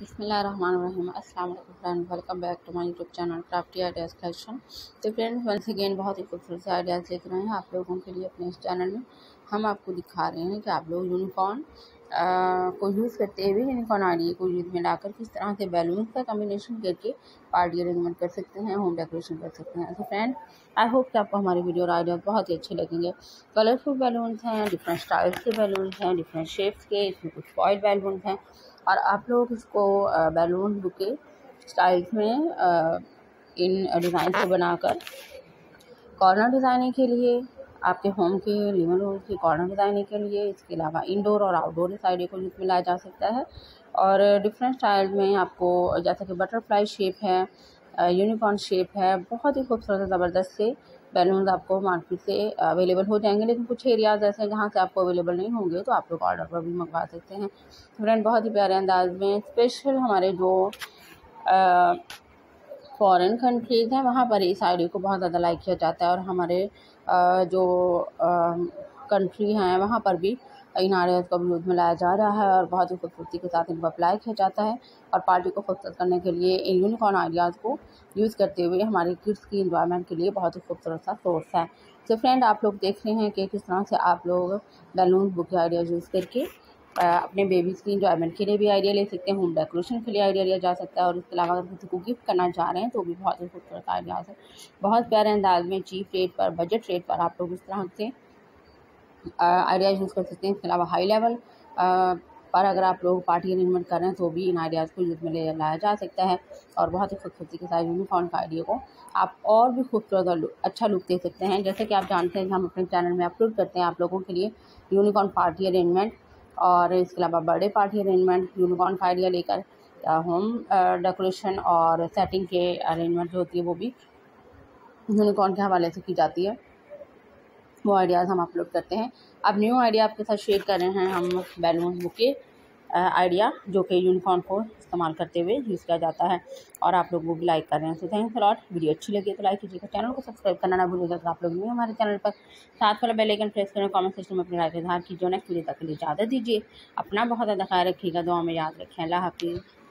बिस्मिल्लाहिर्रहमानिर्रहीम। अस्सलाम वालेकुम friend, welcome back to my YouTube channel crafty ideas collection. तो फ्रेंड्स वंस अगेन बहुत ही खूबसूरत से आइडियाज़ देख रहे हैं आप लोगों के लिए अपने इस चैनल में। हम आपको दिखा रहे हैं कि आप लोग यूनिकॉर्न को यूज़ करते हुए यूनिकॉर्न आइडिया को यूज़ में लाकर किस तरह से बैलून का कम्बिनेशन करके पार्टी अरेंजमेंट कर सकते हैं, होम डेकोरेशन कर सकते हैं। तो फ्रेंड आई होप कि आपको हमारी वीडियो और आइडियाज़ बहुत ही अच्छे लगेंगे। कलरफुल बैलून्स हैं, डिफरेंट स्टाइल्स के बैलून्स हैं, डिफरेंट शेप्स के, इसमें कुछ फॉइल बैलून्स हैं और आप लोग इसको बैलून बुके स्टाइल्स में इन डिज़ाइन को बनाकर कॉर्नर डिज़ाइनिंग के लिए, आपके होम के लिविंग रूम की कॉर्नर डिज़ाइनिंग के लिए, इसके अलावा इंडोर और आउटडोर इस आइडिया को यूज़ में लाया जा सकता है। और डिफरेंट स्टाइल में आपको जैसा कि बटरफ्लाई शेप है, यूनिकॉर्न शेप है, बहुत ही खूबसूरत ज़बरदस्त से बैलून्स आपको मार्केट से अवेलेबल हो जाएंगे। लेकिन कुछ एरियाज़ ऐसे हैं जहाँ से आपको अवेलेबल नहीं होंगे, तो आप लोग ऑर्डर पर भी मंगवा सकते हैं। फ्रेंड बहुत ही प्यारे अंदाज में स्पेशल हमारे जो फॉरेन कंट्रीज़ हैं वहाँ पर इस आइडिया को बहुत ज़्यादा लाइक किया जाता है और हमारे जो कंट्री हैं वहाँ पर भी इन आइडियाज़ को यूज़ में लाया जा रहा है और बहुत ही खूबसूरती के साथ इनको अप्लाई किया जाता है। और पार्टी को खूबसूरत करने के लिए इन यूनिकॉर्न आइडियाज़ को यूज़ करते हुए हमारे किड्स की इंजॉयमेंट के लिए बहुत ही खूबसूरत सा सोर्स है। तो फ्रेंड आप लोग देख रहे हैं कि किस तरह से आप लोग बैलून बुके आइडियाज़ यूज़ करके अपने बेबीज़ की इंजॉयमेंट के लिए भी आइडिया ले सकते हैं, होम डेकोरेशन के लिए आइडिया लिया जा सकता है। और इसके अलावा अगर किसी को गिफ्ट करना चाह रहे हैं तो भी बहुत ही खूबसूरत आइडियाज़ है। बहुत प्यारे अंदाज में चीप रेट पर, बजट रेट पर आप लोग इस तरह से आइडियाज़ यूज़ कर सकते हैं। इसके अलावा हाई लेवल पर अगर आप लोग पार्टी अरेंजमेंट कर रहे हैं तो भी इन आइडियाज़ को यूज़ में लाया जा सकता है। और बहुत ही खूबसूरती के साथ यूनिकॉर्न का आइडिया को आप और भी खूबसूरत और अच्छा लुक दे सकते हैं। जैसे कि आप जानते हैं कि हम अपने चैनल में अपलोड करते हैं आप लोगों के लिए यूनिकॉर्न पार्टी अरेंजमेंट और इसके अलावा बर्थडे पार्टी अरेंजमेंट, यूनिकॉर्न का आइडिया लेकर होम डेकोरेशन और सेटिंग के अरेंजमेंट जो होती है वो भी यूनिकॉर्न के हवाले से की जाती है। वो आइडियाज़ हम अपलोड करते हैं। अब न्यू आइडिया आपके साथ शेयर कर रहे हैं हम बैलून बुके आइडिया जो कि यूनिकॉर्न को इस्तेमाल करते हुए यूज़ किया जाता है और आप लोग वो भी लाइक कर रहे हैं। तो थैंक्स अ लॉट। वीडियो अच्छी लगी तो लाइक कीजिएगा, चैनल को सब्सक्राइब करना ना भूलिएगा। तो आप लोग भी हमारे चैनल पर साथ वाला बेल आइकन प्रेस करें, कमेंट सेक्शन में अपनी राय का इज़हार कीजिए। नेक्स्ट वीडियो तक के लिए इजाज़त दीजिए। अपना बहुत ज़्यादा ख्याल रखिएगा, दुआ में याद रखें। अल्लाह हाफ़िज़।